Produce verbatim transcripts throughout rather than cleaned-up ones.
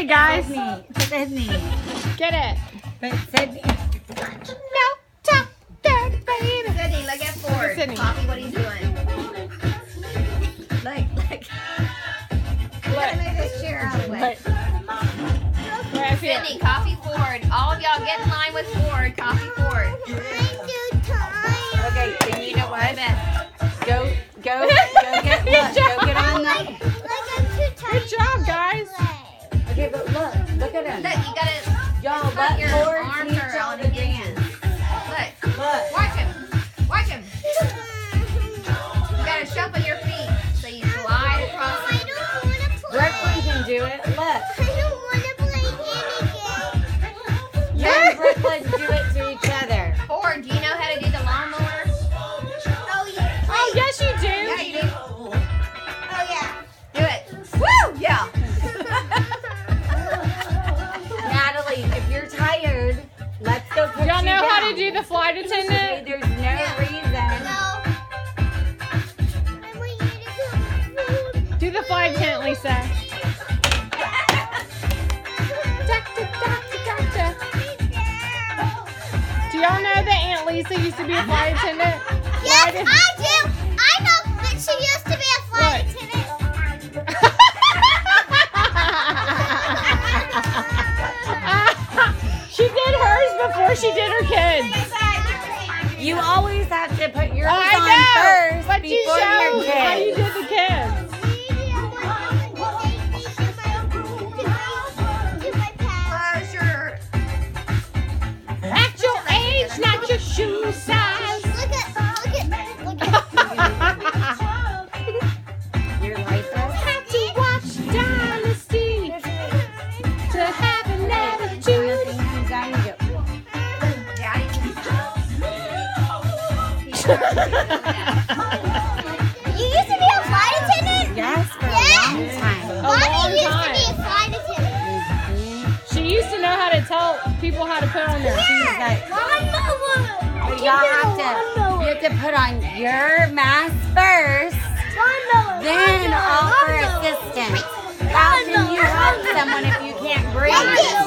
guys. Sydney. Sydney. Get it. But Sydney. No, talk, dirty baby. Sydney, look at Ford. Sydney. Copy what he's doing. Look, look. You gotta move this chair out of the way. Wait. Wait, I see it. Sydney, copy Ford. All of y'all get in line with Ford. Copy Ford. Okay, and you know what? Beth. Go, go, go get, look, go get on the. Good job, guys. Okay, but look, look at him. Look, you gotta Y'all, put let your Ford arms teach are y'all on to the dance. hands. Look, Look. watch him. Watch him. You gotta shuffle your feet so you slide across. Brooklyn can do it. Look. You and Brooklyn do it to each other. Ford, do you know how to do the lawnmower? Oh, yes, you do. Yeah, you do. Do it. Woo! Yeah. Natalie, if you're tired, let's go put Y'all you know how down. to do the flight Okay, attendant? there's no reason. Do the flight attendant, Lisa. Doctor, doctor, doctor. Do y'all know that Aunt Lisa used to be a flight attendant? Yes, Flight I do. I know that she used to be a flight What? attendant. She did hers before she did her kids. You always have to put yours I on know, first but you before your showed kids. how you did the kids. Closure. At your age, not your shoe size. Look at, look at, look at. Your life Have to watch Dynasty to have an attitude. Daddy. You used to be a flight attendant? Yes, for Yes. a long time. A long Mommy used to time. be a flight attendant. She used to know how to tell people how to put on their She's like, Lawnmower. but y'all have to, you have to put on your mask first, Lawnmower. then offer assistance. How can you help someone if you can't breathe? This is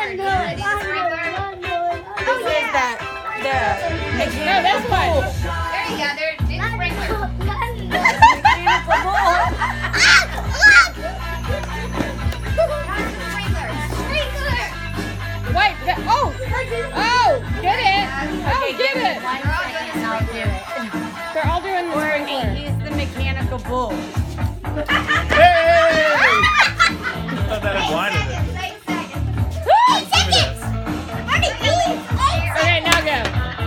the, the No, mechanical that's what. There you go. There, do the sprinkler. mechanical bull. Sprinkler. Wait, the- oh, oh, get it. Oh, Okay, get give me it. one second and I'll do it. They're all doing the Or sprinkler. he's the mechanical bull. Hey! I thought that had blinded it. Eight seconds. Okay, now go.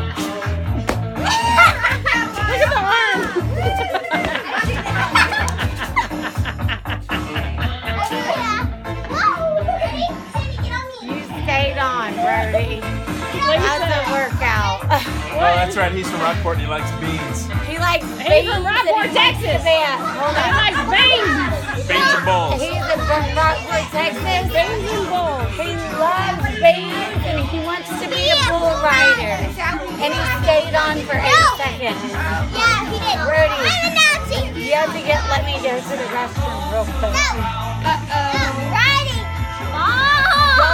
Look at the arm. You stayed on, Brody. That's a workout. Oh, that's right. He's from Rockport and he likes beans. He likes He's beans from and Rockport, he likes Texas. the band. Hold He on. likes beans. Beans and bowls. He's in from Rockport, Texas. Beans and bowls. He loves beans and he wants to be a bull rider. And he stayed on for eight seconds. Yeah, he did. Brody. I'm announcing. You have to get, let me go to the restroom real quick. No. Uh-oh.